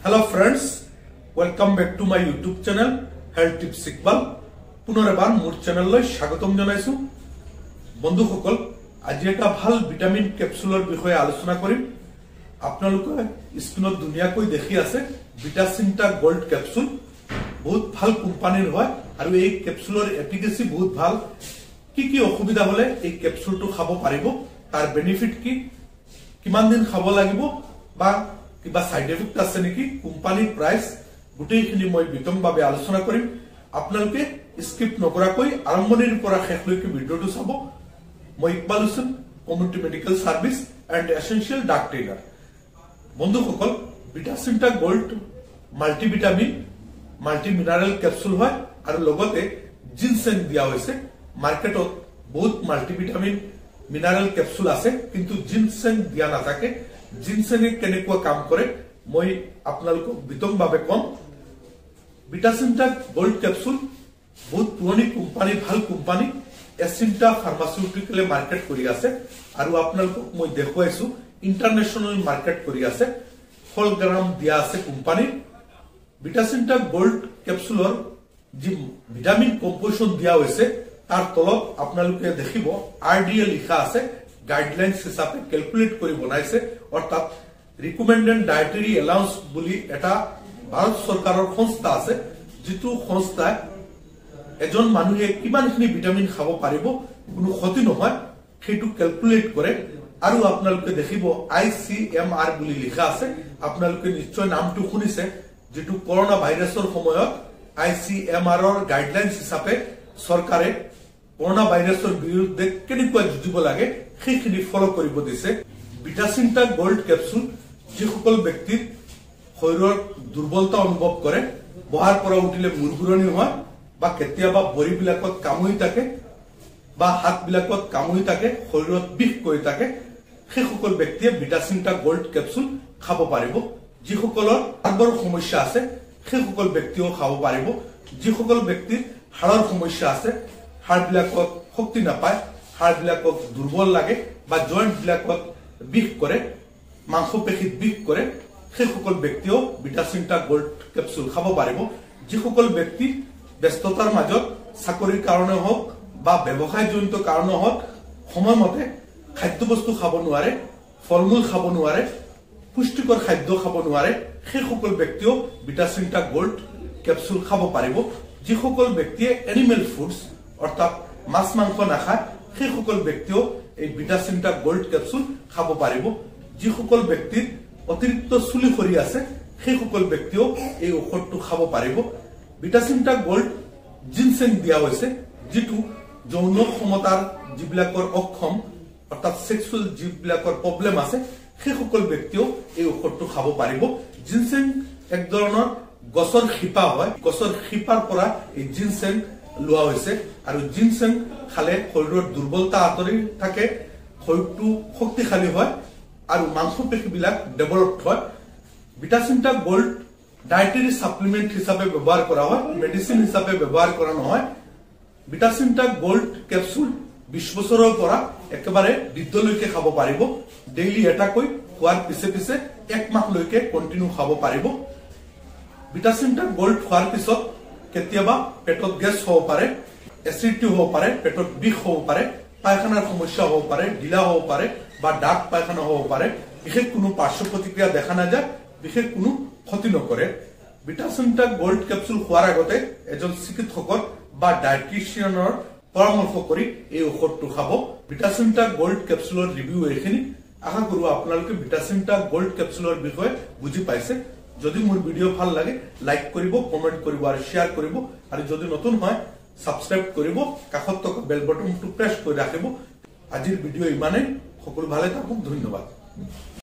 Hello friends, welcome back to my YouTube channel health tips Iqbal. पुनरेबार मोर channel स्वागतम जानाइछु। बंधुসকল, आज एक ভাল ভিটামিন कैप्सूलर বিষয়ে आलोचना करिम। आपनालोके स्क्रीनत धुनियाকৈ देखि आछे ভিটাচিন্টা गोल्ड कैप्सूल बहुत ভাল কোম্পানিৰ হয় আৰু এই कैप्सूलर এফিকেসি बहुत ভাল। কি অসুবিধা হলে এই कैप्सूलটো খাব পাৰিব, তাৰ বেনিফিট কি, কিমান দিন খাব লাগিব বা কিবা সাইড ইফেক্ট আছে নেকি, কোম্পানিৰ প্ৰাইস গোটেইখিনি মই বিতংভাৱে আলোচনা কৰিম। আপোনালোকে স্কিপ নকৰাকৈ আৰম্ভণিৰ পৰা শেষলৈকে ভিডিঅটো চাব। মই Iqbal Hussain, community medical service and essential drug trainer. বন্ধুসকল, ভিটাচিন্টা gold multivitamin multi mineral capsule হয় আৰু লগতে জিনসেং দিয়া হৈছে। মার্কেটত বহুত মাল্টিভিটামিন মিনারেল कैप्सूल আছে, কিন্তু জিনসেং দিয়া নাথাকে। জিনসেঙে কেনেকুৱা কাম কৰে মই আপোনালোকক বিতংভাৱে কম। ভিটাচিন্টা গোল্ড कैप्सूल बहुत পুৰণি কোম্পানি, ভাল কোম্পানি এচিন্টা ফাৰ্মাচিউটিকেলে মার্কেট কৰি আছে আৰু আপোনালোকক মই দেখুৱাইছো ইন্টাৰনেশনাল মার্কেট কৰি আছে। হলগ্ৰাম দিয়া আছে কোম্পানি। ভিটাচিন্টা গোল্ড कैप्सूलर जी ভিটামিন কম্পোজিশন দিয়া হৈছে তার তলত আপোনালোকে দেখিব আরডিএ লিখা আছে। গাইডলাইন্স হিসাবে ক্যালকুলেট কৰি বনাইছে, অর্থাৎ রিকমেন্ডেড ডায়েটারি এলাউন্স বুলি এটা ভাৰত সরকারের সংস্থা আছে, যেটো সংস্থায় এজন মানুহে কিমানখিনি ভিটামিন খাব পাৰিব, কোনো ক্ষতি নহয়, সেইটো ক্যালকুলেট কৰে। আৰু আপোনালোকে দেখিব ICMR বুলি লিখা আছে। আপোনালোকে নিশ্চয় নামটো শুনিছে, যেটো করোনা ভাইরাসৰ সময়ত ICMR গাইডলাইন্স হিসাবে সরকারে করোনা ভাইরাসৰ বিৰুদ্ধে কেনেকুৱা যুঁজিব লাগে সেইখিনি ফলো কৰিব দিছে। ভিটাচিন্টা গোল্ড कैप्सूल যিসকল ব্যক্তিৰ শৰীৰৰ দুৰ্বলতা অনুভৱ কৰে, বহাৰ পৰা উঠিলে মূৰঘূৰণি হয় বা কেতিয়াবা ভৰিবিলাকত কামুৰি থাকে বা হাতবিলাকত কামুৰি থাকে, শৰীৰত বিষ কৰি থাকে, সেইসকল ব্যক্তিয়ে ভিটাচিন্টা গোল্ড कैप्सूल খাব পাৰিব। যিসকলৰ হাড়ৰ সমস্যা আছে সেইসকল ব্যক্তিও খাব পাৰিব। যিসকল ব্যক্তিৰ হাড়ৰ সমস্যা আছে, হাড়বিলাকত শক্তি নাপায়, হাড়বিলাকক দুৰ্বল লাগে বা জয়েন্ট বিলাকত বিষ কৰে, মাংসপেশীত বিষ কৰে, সেইসকল ব্যক্তিও ভিটাচিন্টা গোল্ড कैप्सूल খাব পাৰিব। যিসকল ব্যক্তি ব্যস্ততাৰ মাজত চাকৰিৰ কাৰণে হওক বা ব্যৱসায়জনিত কাৰণে হওক সময়মতে খাদ্যবস্তু খাব নোৱাৰে, ফলমূল খাব নোৱাৰে, পুষ্টিকৰ খাদ্য খাব নোৱাৰে, সেইসকল ব্যক্তিও ভিটাচিন্টা গোল্ড कैप्सूल খাব পাৰিব। যিসকল ব্যক্তিয়ে এনিমেল ফুডস অর্থাৎ মাছ মাংস নাখায়, সেইসকল ব্যক্তিও এই ভিটাচিন্টা গোল্ড कैप्सूल খাব পাৰিব। যিসকল ব্যক্তিৰ অতিৰিক্ত চুলি সৰি আছে, সেইসকল ব্যক্তিও এই ঔষধটো খাব পাৰিব। ভিটাচিন্টা গোল্ড জিনসেং দিয়া হৈছে, যেটো যৌন ক্ষমতাৰ যিবিলাকৰ অক্ষম অর্থাৎ সেক্সুয়াল যিবিলাকৰ প্ৰবলেম আছে, সেইসকল ব্যক্তিও এই ঔষধটো খাব পাৰিব। জিনসেং এক ধৰণৰ গছৰ শিপা হয়, গছৰ শিপাৰ পৰা এই জিনসেং লোৱা হৈছে আৰু জিনসেং খালে শৰীৰৰ দুৰ্বলতা আঁতৰি থাকে, শৰীৰটো শক্তিশালী হয় আৰু মাংসপেশীবিলাক ডেভেলপড হয়। ভিটাচিন্টা গোল্ড ডায়েটারি সাপ্লিমেন্ট হিসাবে ব্যবহার করা হয়, মেডিসিন হিসাবে ব্যবহার করা নহয়। ভিটাচিন্টা গোল্ড कैप्सूल 20 বছৰৰ পৰা একেবাৰে বৃদ্ধলৈকে খাব পাৰিব। ডেইলি এটাকৈ খোৱাৰ পিছে পিছে 1 মাহলৈকে কন্টিনিউ খাব পাৰিব। ভিটাচিন্টা গোল্ড খোৱাৰ পিছত কেতিয়াবা পেটত গেছ হ'ব পাৰে, এচিডিটি হ'ব পাৰে, পেটত বিষ হ'ব পাৰে, পায়খানাৰ সমস্যা হ'ব পাৰে, ঢিলা হ'ব পাৰে বা ডাক পায়খানা হ'ব পাৰে। বিশেষ কোনো পাৰ্শ্ব প্ৰতিক্ৰিয়া দেখা নাযায়, বিশেষ কোনো ক্ষতি নকৰে। ভিটাচিন্টা গোল্ড कैप्सूल খোৱাৰ আগতে এজন চিকিৎসকৰ বা ডায়েটিশিয়ানৰ পৰামৰ্শ কৰি এই ঔষধটো খাব। ভিটাচিন্টা গোল্ড कैप्सूलৰ ৰিভিউ এইখিনি। আশা কৰো আপোনালোকে ভিটাচিন্টা গোল্ড कैप्सूलৰ বিষয়ে বুজি পাইছে। যদি মোৰ ভিডিও ভাল লাগে লাইক কৰিব, কমেন্ট কৰিব আৰু শেয়াৰ কৰিব, আৰু যদি নতুন হয় সাবস্ক্রাইব কৰিব, কাষত থকা বেল বটনটো প্ৰেছ কৰি ৰাখিব। আজিৰ ভিডিও ইমানেই। সকলো ভালে থাকক, ধন্যবাদ।